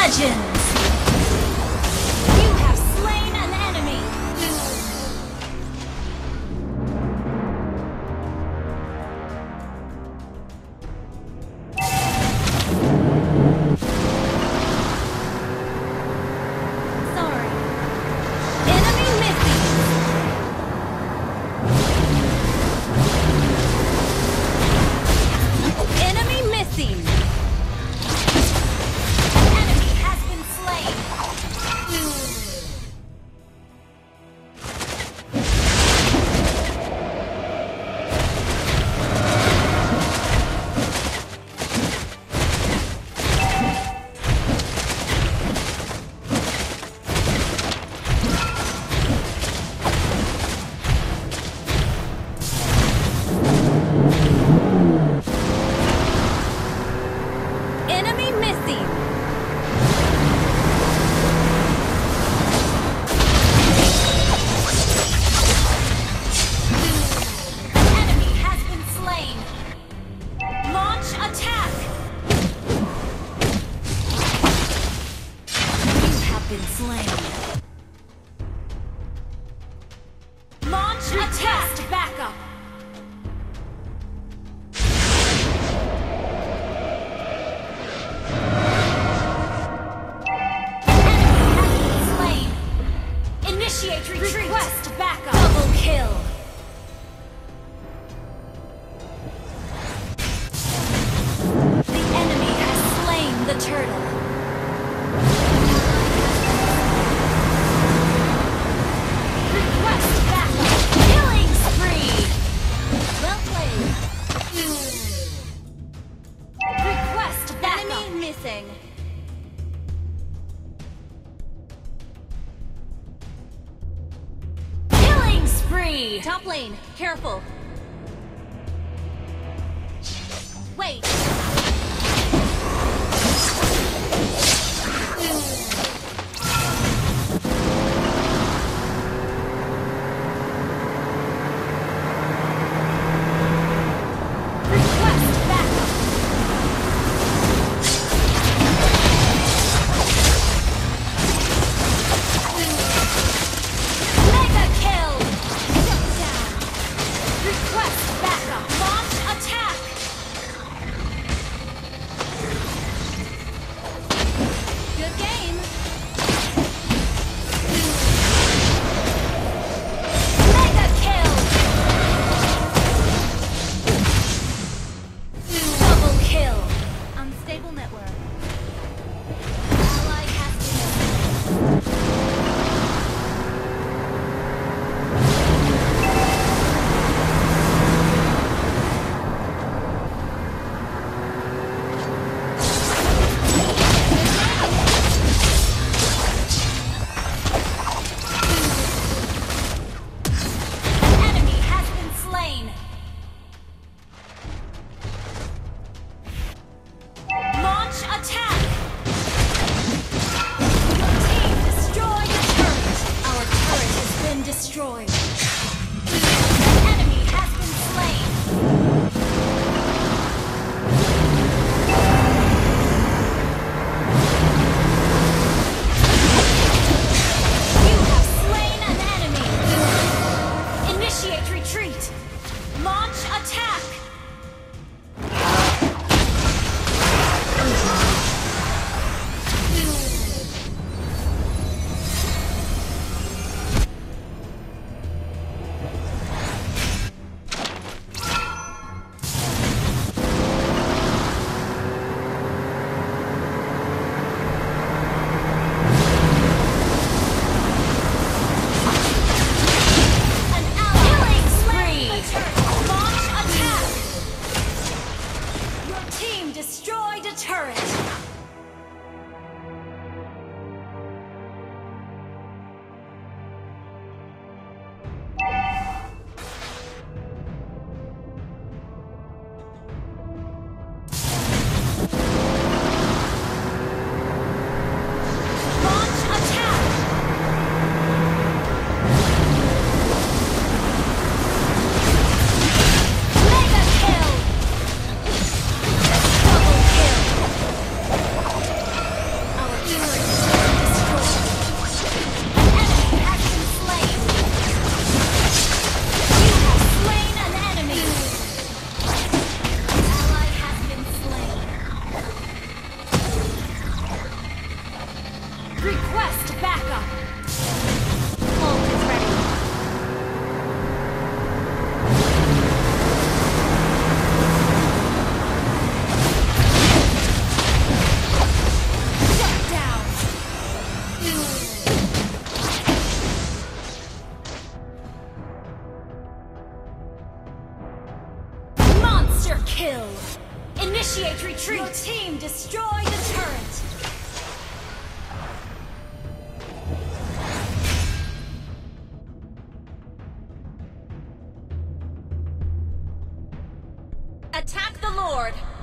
Legends! You have slain an enemy! Sorry. Enemy missing! Enemy missing! Enemy has been slain! Enemy missing! Enemy has been slain! Launch attack! You have been slain! Launch attack! Backup! Slain. Initiate retreat. Request backup. Double kill. The enemy has slain the turtle. Request backup. Killing spree. Well played. Request backup. Enemy missing. Spree! Top lane, careful. Wait. Request backup. Mega kill! Request backup! Launch attack! Good game! Mega kill! Double kill! Unstable network. Ally has enemy has been slain. Launch attack. Your team destroyed a turret. Our turret has been destroyed. Enemy has been slain. You have slain an enemy. Initiate retreat. Launch attack. An ally killing spree. Launch attack. Monster kill! Initiate retreat! Your team destroyed the turret! Attack the Lord!